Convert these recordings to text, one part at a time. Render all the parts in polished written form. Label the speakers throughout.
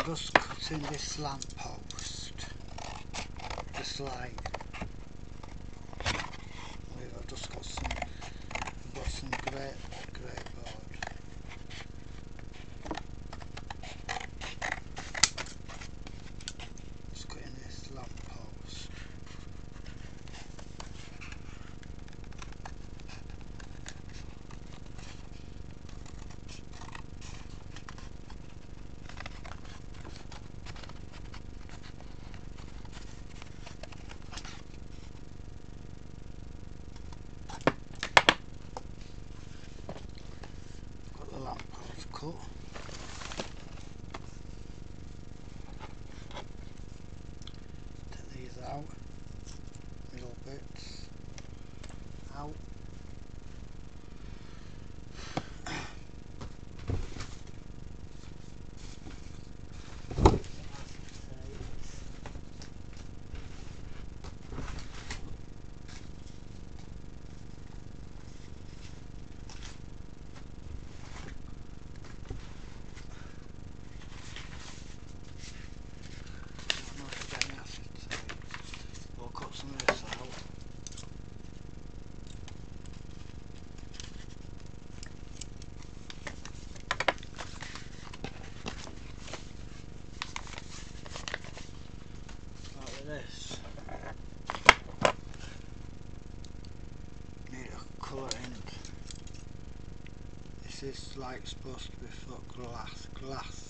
Speaker 1: I'm just cutting this lamp post, just like I've just got some grey board. Just cutting this lamp post. Got the lamp post cut. Take these out, middle bits out. We'll cut some of this out. Like this. Need a colour ink. This is like supposed to be for glass.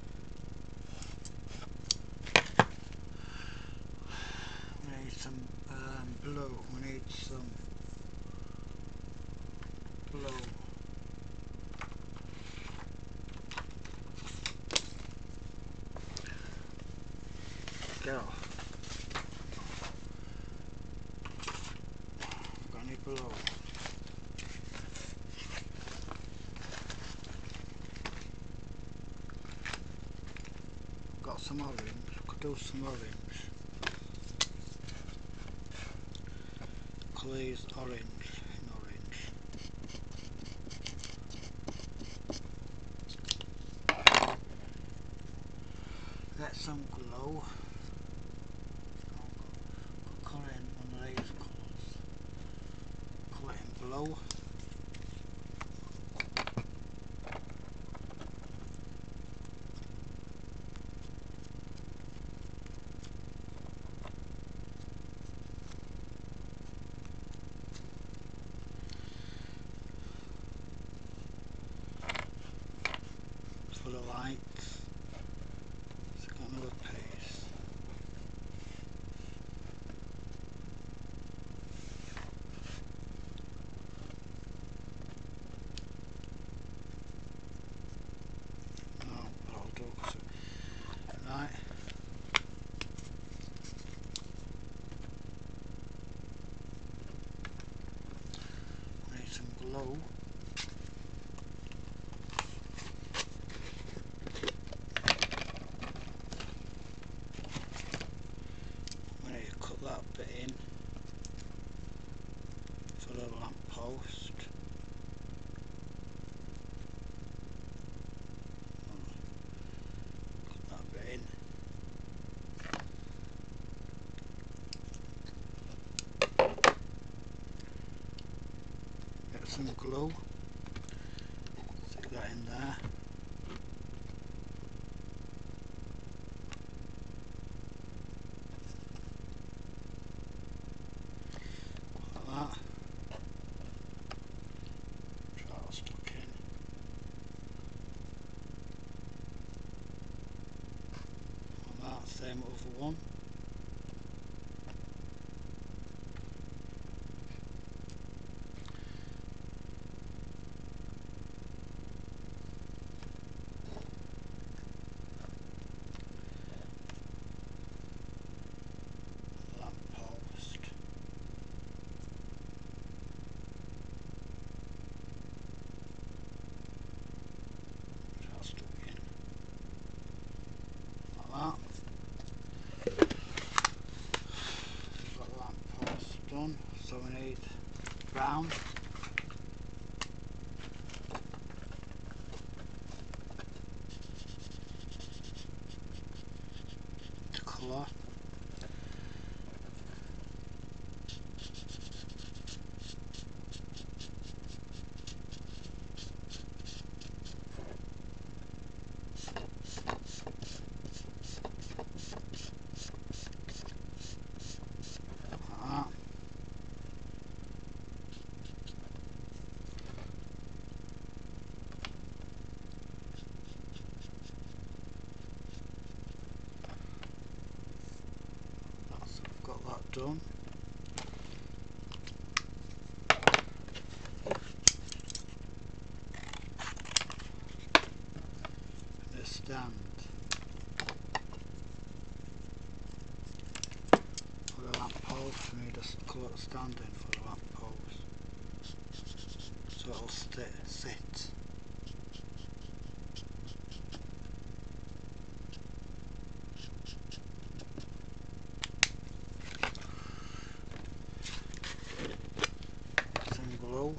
Speaker 1: We need some blue. We need some blue. Go. Got any blue? Got some orange. Could do some orange. Colour is orange. In orange. Get some glow. Colour in one of these colours. Colour in blue. For the lights. It's got another piece. No, but I'll do it. Right. We need some glue. That bit in for the lamp post. Put that bit in. Get some glue. Stick that in there. Stuck in. And that same other one. Lamp post. Stuck in. Like that. We've got the lamp post done, so we need brown. colour. Got that done. The stand for the lamp post, we need a colour stand in for the lamp post so it'll sit. Some glue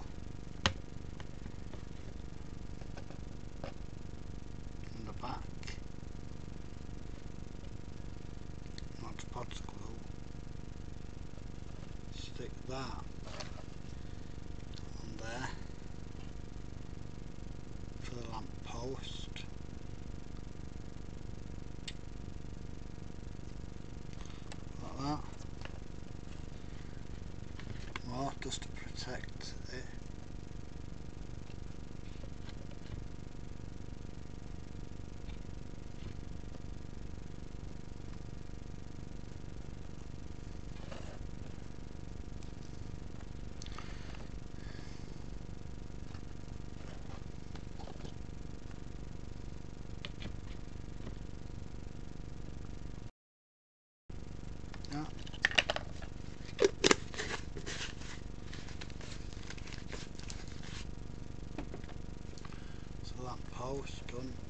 Speaker 1: in the back, not spots glue. Stick that on there for the lamp post. Like that. More just to protect it. Yeah. So lamp post done.